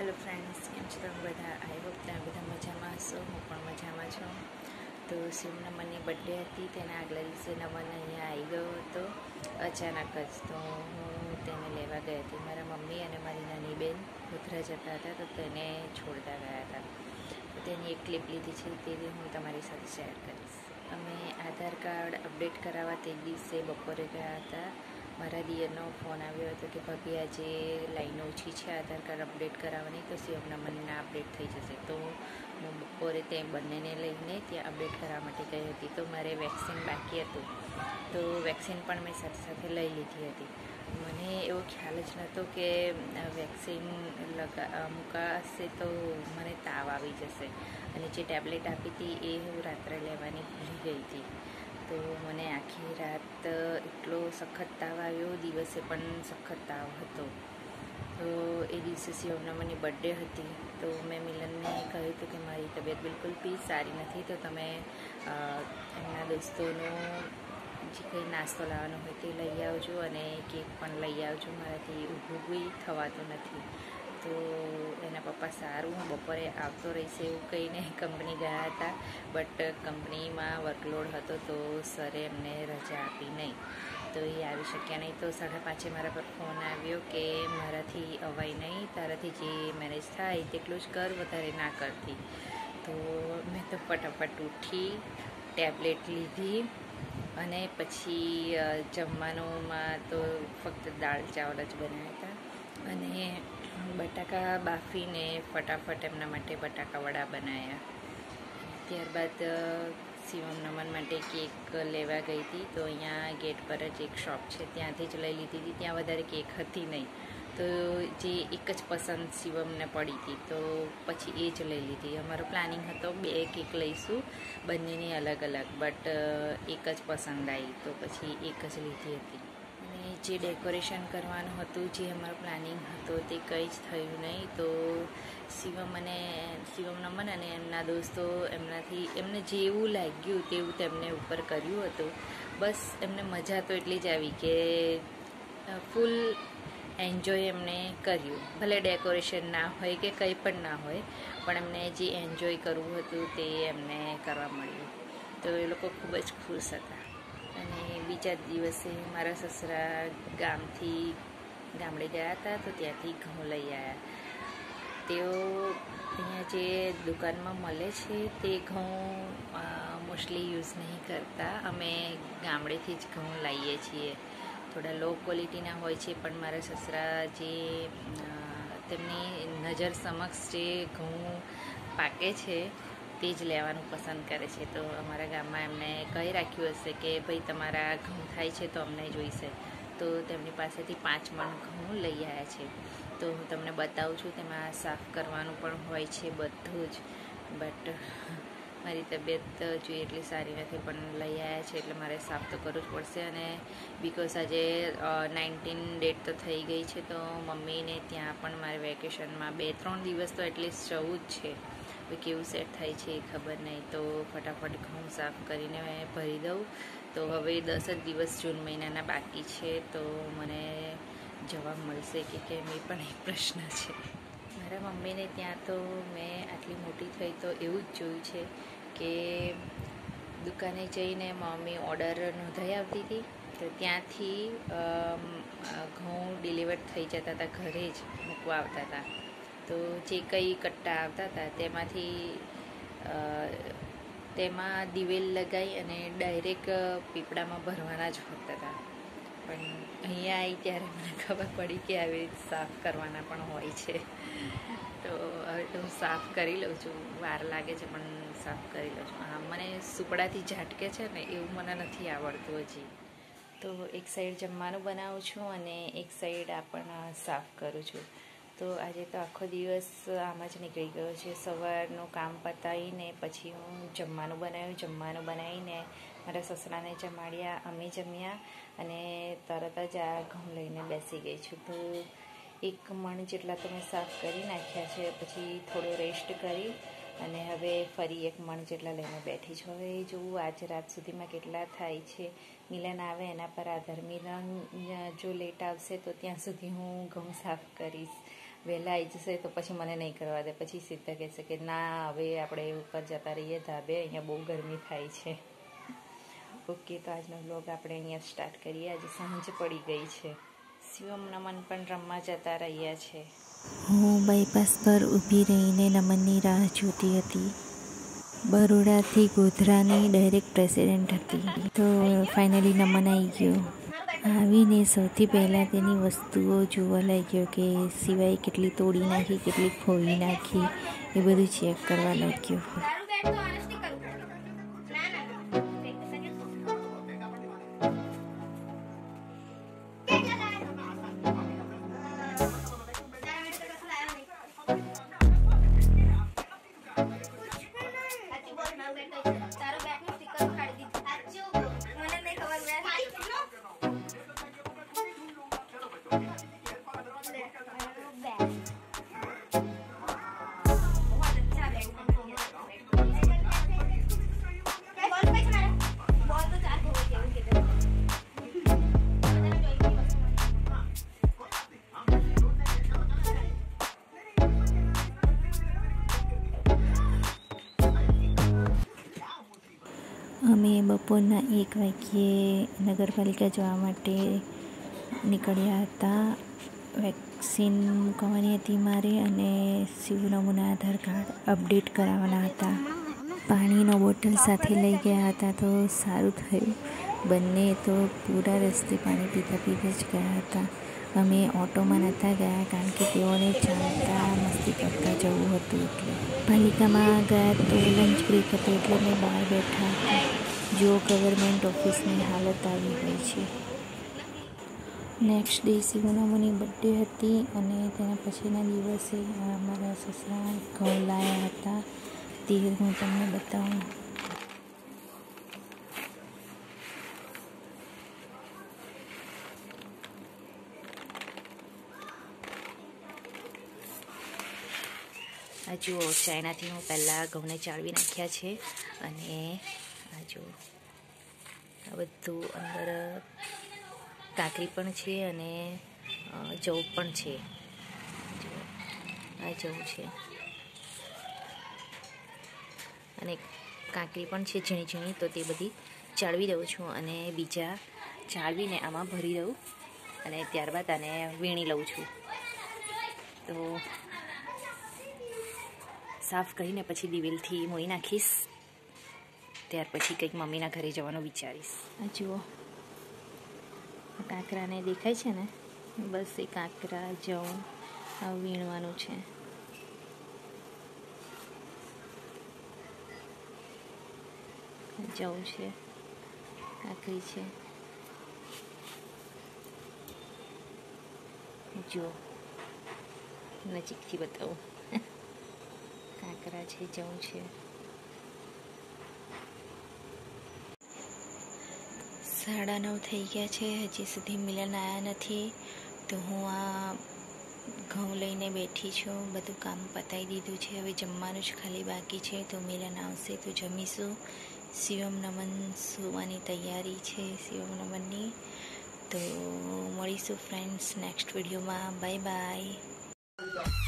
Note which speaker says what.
Speaker 1: Hello friends, કેમ છો તમે બધા? આઈ હોપ તમે બધા મજામાં હશો. હું પણ મજામાં છું. તો શિવ નમનની બર્થડે હતી, તેના આગલા દિવસે નમન અહીંયા આવી ગયો હતો અચાનક જ. તો હું તેને લેવા ગઈ હતી. મારા મમ્મી અને મારી નાની બેન ગોધરા જતા હતા, તો તેને છોડતા ગયા હતા. તો તેની એક ક્લિપ લીધી છે, તે હું તમારી સાથે શેર કરીશ. અમે આધાર કાર્ડ અપડેટ કરાવવા તે દિવસે બપોરે ગયા હતા. મારા દિયરનો ફોન આવ્યો હતો કે ભાભી આજે લાઈન ઓછી છે આધાર કાર્ડ અપડેટ કરાવવાની, તો શિવ નમનના અપડેટ થઈ જશે. તો હું બપોરે તે બંનેને લઈને ત્યાં અપડેટ કરાવવા માટે ગઈ હતી. તો મારે વેક્સિન બાકી હતું, તો વેક્સિન પણ મેં સાથે સાથે લઈ લીધી હતી. મને એવો ખ્યાલ જ નહોતો કે વેક્સિન મુકાશે તો મને તાવ આવી જશે, અને જે ટેબ્લેટ આપી હતી એ હું રાત્રે લેવાની ભૂલી ગઈ હતી. તો મને આખી રાત એટલો સખત તાવ આવ્યો, દિવસે પણ સખત તાવ હતો. તો એ દિવસે શિવ નમનની બર્થડે હતી. તો મેં મિલનને કહ્યું હતું કે મારી તબિયત બિલકુલ બી સારી નથી, તો તમે એમના દોસ્તોનો જે કંઈ નાસ્તો લાવવાનો હોય તે લઈ આવજો, અને કેક પણ લઈ આવજો, મારાથી ઊભું બી થવાતું નથી. તો એના પપ્પા સારું, હું બપોરે આવતો રહીશ એવું કહીને કંપની ગયા હતા. બટ કંપનીમાં વર્કલોડ હતો, તો સરે એમને રજા આપી નહીં, તો એ આવી શક્યા નહીં. તો 5:30 મારા પર ફોન આવ્યો કે મારાથી અવાય નહીં, તારાથી જે મેનેજ થાય તેટલું જ કર, વધારે ના કરતી. તો મેં તો ફટાફટ ઉઠી, ટેબ્લેટ લીધી, અને પછી જમવાનુંમાં તો ફક્ત દાળ ચાવલ જ બનાવ્યા હતા, અને બટાકા બાફીને ફટાફટ એમના માટે બટાકા વડા બનાવ્યા. ત્યારબાદ શિવમ નમન માટે કેક લેવા ગઈ હતી. તો અહીંયા ગેટ પર જ એક શોપ છે, ત્યાંથી જ લઈ લીધી હતી. ત્યાં વધારે કેક હતી નહીં, તો જે એક જ પસંદ શિવમને પડી હતી, તો પછી એ જ લઈ લીધી. અમારો પ્લાનિંગ હતો 2 કેક લઈશું, બંનેની અલગ અલગ, બટ એક જ પસંદ આવી, તો પછી એક જ લીધી હતી. અને જે ડેકોરેશન કરવાનું હતું, જે અમારો પ્લાનિંગ હતો, તે કંઈ જ થયું નહીં. તો શિવમ નમન અને એમના દોસ્તો એમને જેવું લાગ્યું તેવું તેમને ઉપર કર્યું હતું. બસ એમને મજા તો એટલી જ આવી કે ફૂલ એન્જોય એમને કર્યું. ભલે ડેકોરેશન ના હોય કે કંઈ પણ ના હોય, પણ એમને જે એન્જોય કરવું હતું તે એમને કરવા મળ્યું. તો એ લોકો ખૂબ જ ખુશ હતા. અને બીજા દિવસે મારા સસરા ગામડે ગયા હતા, તો ત્યાંથી ઘઉં લઈ આવ્યા. તેઓ અહીંયા જે દુકાનમાં મળે છે તે ઘઉં મોસ્ટલી યુઝ નહીં કરતા. અમે ગામડેથી જ ઘઉં લાવીએ છીએ. થોડા લો ક્વોલિટીના હોય છે, પણ મારા સસરા જે તેમની નજર સમક્ષ જે ઘઉં પાકે છે તે જ લેવાનું પસંદ કરે છે. તો અમારા ગામમાં એમને કહી રાખ્યું હશે કે ભાઈ તમારા ઘઉં થાય છે તો અમને જોઈશે. તો તેમની પાસેથી 5 મણ ઘઉં લઈ આવ્યા છે. તો હું તમને બતાવું છું, તેમાં સાફ કરવાનું પણ હોય છે બધું જ. બટ મારી તબિયત જોઈએ એટલી સારી નથી, પણ લઈ આવ્યા છે એટલે મારે સાફ તો કરવું જ પડશે. અને બિકોઝ આજે 19 ડેટ તો થઈ ગઈ છે, તો મમ્મીને ત્યાં પણ મારે વેકેશનમાં 2-3 દિવસ તો એટલીસ્ટ જવું જ છે. હવે કેવું સેટ થાય છે એ ખબર નહીં. તો ફટાફટ ઘઉં સાફ કરીને ભરી દઉં. તો હવે 10 જ દિવસ જૂન મહિનાના બાકી છે, તો મને જવાબ મળશે કે કેમ એ પણ એક પ્રશ્ન છે. મારા મમ્મીને ત્યાં તો મેં આટલી મોટી થઈ તો એવું જ જોયું છે કે દુકાને જઈને મમ્મી ઓર્ડર નોંધાઈ આવતી હતી, તો ત્યાંથી ઘઉં ડિલિવર થઈ જતા હતા, ઘરે જ મૂકવા આવતા હતા. તો જે કંઈ કટ્ટા આવતા હતા તેમાં દિવેલ લગાવી અને ડાયરેક્ટ પીપળામાં ભરવાના જ હોતા હતા. પણ અહીંયા આવી ત્યારે મને ખબર પડી કે આવી રીતે સાફ કરવાના પણ હોય છે. તો હવે તો હું સાફ કરી લઉં છું, વાર લાગે છે પણ સાફ કરી લઉં છું. હા, મને સુપડાથી ઝાટકે છે ને એવું મને નથી આવડતું હજી. તો એક સાઈડ જમવાનું બનાવું છું અને એક સાઈડ આ પણ સાફ કરું છું. તો આજે તો આખો દિવસ આમ જ નીકળી ગયો છે. સવારનું કામ પતાવીને પછી હું જમવાનું બનાવીને મારા સસરાને જમાડ્યા, અમે જમ્યા, અને તરત જ આ ઘઉં લઈને બેસી ગઈ છું. તો 1 મણ જેટલા તો મેં સાફ કરી નાખ્યા છે. પછી થોડો રેસ્ટ કરી અને હવે ફરી 1 મણ જેટલા લઈને બેઠી છું. હવે જોવું આજ રાત સુધીમાં કેટલા થાય છે. મિલન આવે એના પર આધાર. મિલન જો લેટ આવશે તો ત્યાં સુધી હું ઘઉં સાફ કરીશ, વહેલા આવી જશે તો પછી મને નહીં કરવા દે, પછી સીધા કહેશે કે ના હવે આપણે ઉપર જતા રહીએ ધાબે, અહીંયા બહુ ગરમી થાય છે. ઓકે, તો આજનો વ્લોગ આપણે અહીંયા સ્ટાર્ટ કરીએ. આજે સાંજ પડી ગઈ છે. શિવમ નમન પણ રમવા જતા રહ્યા છે. હું બાયપાસ પર ઊભી રહીને નમનની રાહ જોતી હતી. બરોડાથી ગોધરાની ડાયરેક્ટ પ્રેસિડેન્ટ હતી. તો ફાઇનલી નમન આવી ગયો. આવીને સૌથી પહેલાં તેની વસ્તુઓ જોવા લાગ્યો કે સિવાય કેટલી તોડી નાખી, કેટલી ખોઈ નાખી, એ બધું ચેક કરવા લાગ્યો. અમે બપોરના 1 વાગ્યે નગરપાલિકા જવા માટે નીકળ્યા હતા. વેક્સિન મૂકવાની હતી મારે અને શિવનમુના આધાર કાર્ડ અપડેટ કરાવવાના હતા. પાણીનો બોટલ સાથે લઈ ગયા હતા તો સારું થયું. બંને તો પૂરા રસ્તે પાણી પીતા પીતા જ ગયા હતા. અમે ઓટોમાં નહોતા ગયા કારણ કે તેઓને ચાલતા મસ્તી કરતા જવું હતું. એટલે પાલિકામાં ગયા તો લંચ બ્રેક હતો એટલે મેં બહાર બેઠા હતા. જો ગવર્મેન્ટ ઓફિસની હાલત આવી હોય છે. નેક્સ્ટ ડે શિવનમુની બર્થડે હતી અને તેના પછીના દિવસે અમારા સસરા ઘઉં લાવ્યા હતા. તે હું તમને બતાવું. આ જુઓ, ચાઇનાથી હું પહેલાં ઘઉંને ચાળવી નાખ્યા છે અને આ જુઓ આ બધું અંદર કાકરી પણ છે અને જવ પણ છે. જુઓ આ જવ છે અને કાકરી પણ છે ઝીણી ઝીણી, તો તે બધી ચાળવી દઉં છું અને બીજા ચાળવીને આમાં ભરી દઉં અને ત્યારબાદ આને વીણી લઉં છું. તો સાફ કરીને પછી દિવેલથી મોઈ નાખીશ. ત્યાર પછી કંઈક મમ્મીના ઘરે જવાનું વિચારીશ. આ જુઓ કાંકરાને દેખાય છે ને, બસ એ કાંકરા જવું વીણવાનું છે. જવું છે, કાકરી છે. જુઓ નજીકથી બતાવું. કાંકરા છે, જવું છે. 9:30 થઈ ગયા છે, હજી સુધી મિલન આવ્યા નથી. તો હું આ ઘઉં લઈને બેઠી છું. બધું કામ પતાવી દીધું છે. હવે જમવાનું જ ખાલી બાકી છે. તો મિલન આવશે તો જમીશું. શિવમ નમન સુવાની તૈયારી છે શિવમ નમનની. તો મળીશું ફ્રેન્ડ્સ નેક્સ્ટ વિડીયોમાં. Bye by.